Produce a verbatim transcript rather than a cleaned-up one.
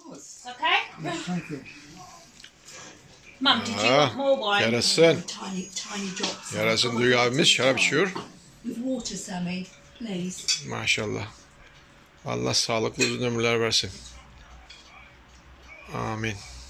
Okay? Yes, thank you. Mum, did you want more wine? Yarasın. Tiny, tiny drops. Yarasın Duygu abimiz şarap içiyor. With water, Sammy, please. Maşallah. Allah sağlıklı uzun ömürler versin. Amin.